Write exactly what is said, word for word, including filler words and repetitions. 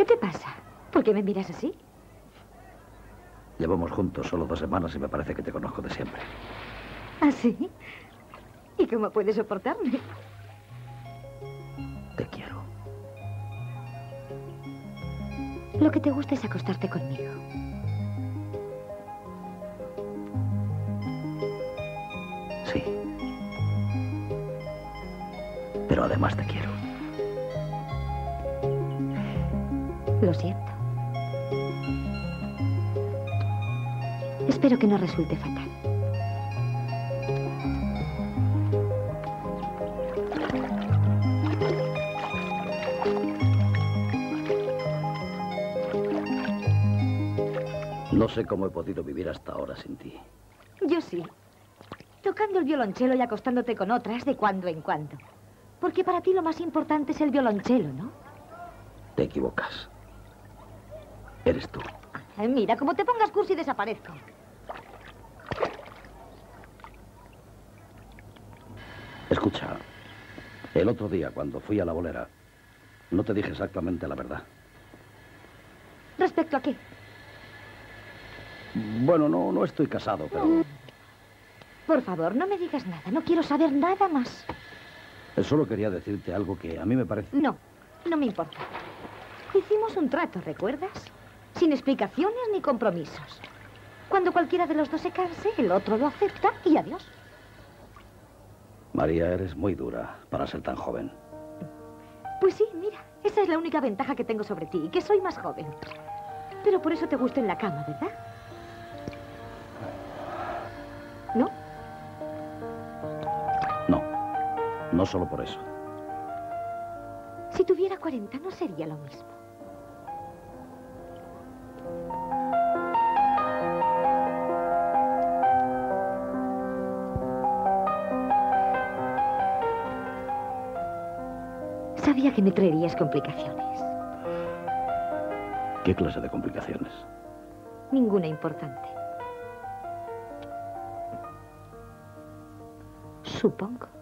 te pasa? ¿Por qué me miras así? Llevamos juntos solo dos semanas y me parece que te conozco de siempre. ¿Ah, sí? ¿Y cómo puedes soportarme? Te quiero. Lo que te gusta es acostarte conmigo. Sí. Pero además te quiero. Lo siento. Espero que no resulte fatal. No sé cómo he podido vivir hasta ahora sin ti. Yo sí. Tocando el violonchelo y acostándote con otras de cuando en cuando. Porque para ti lo más importante es el violonchelo, ¿no? Te equivocas. Eres tú. Ay, mira, como te pongas cursi desaparezco. Escucha, el otro día cuando fui a la bolera, no te dije exactamente la verdad. ¿Respecto a qué? Bueno, no, no estoy casado, pero... Oh. Por favor, no me digas nada. No quiero saber nada más. Solo quería decirte algo que a mí me parece... No, no me importa. Hicimos un trato, ¿recuerdas? Sin explicaciones ni compromisos. Cuando cualquiera de los dos se canse, el otro lo acepta y adiós. María, eres muy dura para ser tan joven. Pues sí, mira, esa es la única ventaja que tengo sobre ti, que soy más joven. Pero por eso te gusto en la cama, ¿verdad? ¿No? No, no solo por eso. Si tuviera cuarenta, no sería lo mismo. Sabía que me traerías complicaciones. ¿Qué clase de complicaciones? Ninguna importante. Supongo.